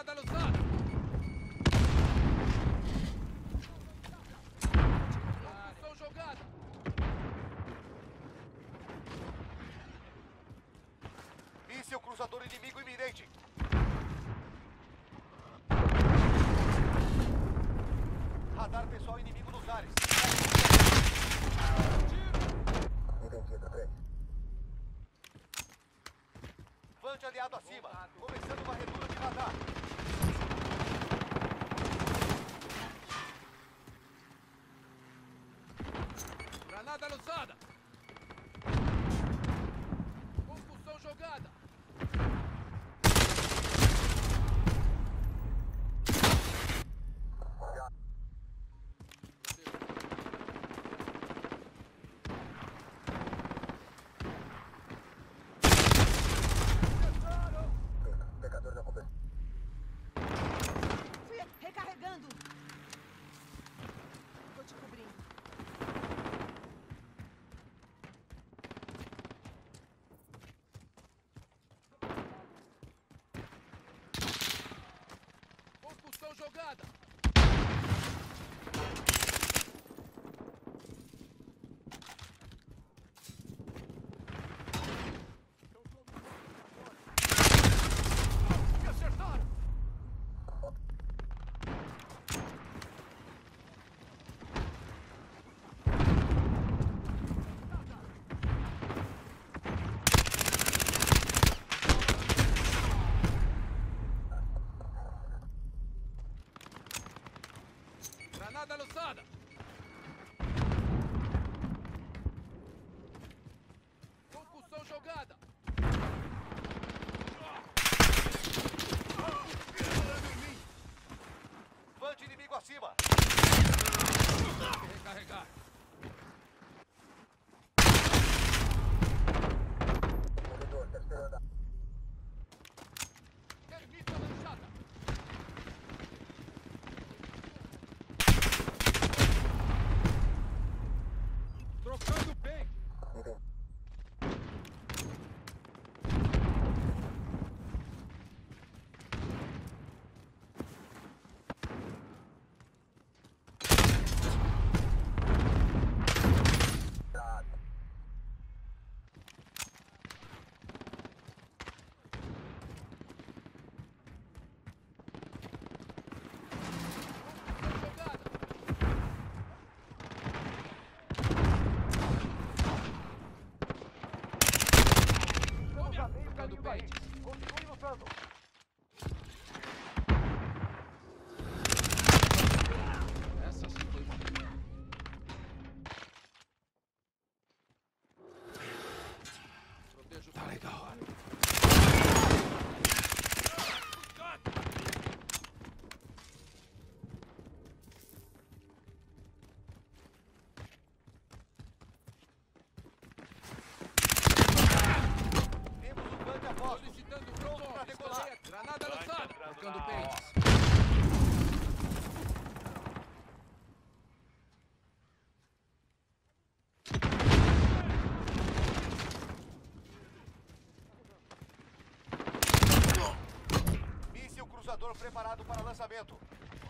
Granada lançada! Construção jogada! Míssil cruzador inimigo iminente. Radar pessoal inimigo nos ares. Entendido, 3. Vante aliado acima. Começando varredura de radar. Granada lançada! Construção jogada! Pecador da conversa. Recarregando! Tô te cobrindo. Construção jogada! Me acertaram! Granada lançada! Concussão jogada! Vante inimigo acima. Recarregar! Corredor, tá esperando. Termita lançada! Trocando bem! Entendi. Jogada! Estamos a meio Trocando caminho da pente! rede. Continue lutando. Essa sim foi uma... Protejo... Tá legal. Temos um vante a posto. Solicitando Pronto pra prontões. decolar. Granada lançada! Trocando pentes! Míssil cruzador preparado para lançamento.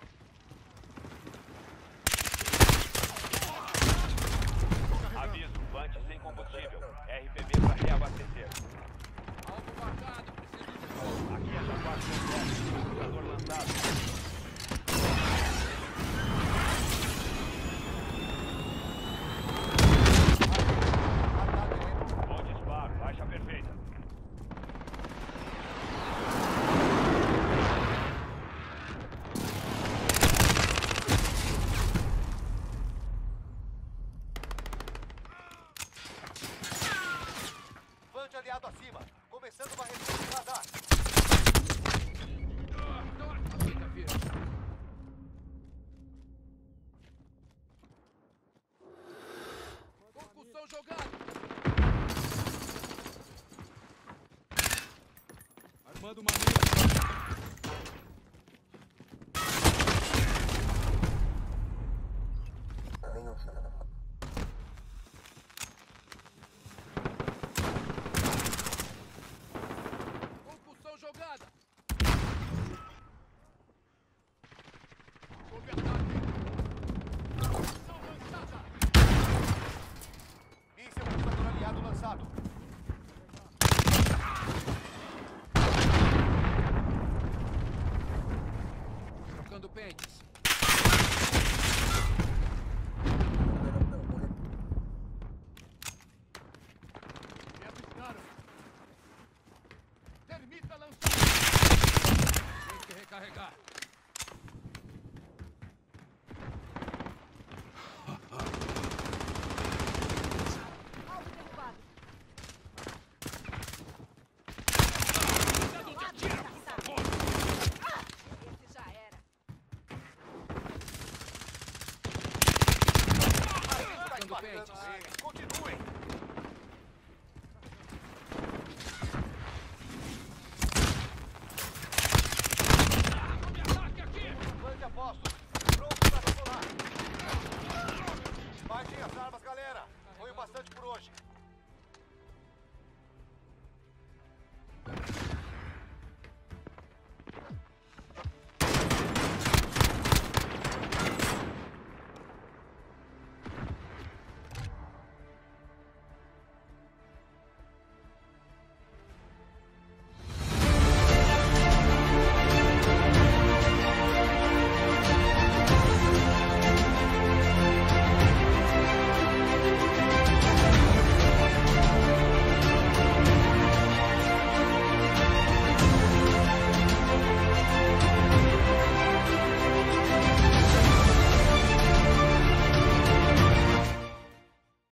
Aviso, Vante sem combustível. RPB para reabastecer. Alvo marcado, preciso de fogo. Aqui é Jaguar completo. Cruzador lançado. Bom disparo, baixa perfeita. Vante aliado acima. Começando varredura de radar. Fica firme. Concussão jogada! Armando uma mira! Nenhum chão. Concussão jogada! carregar.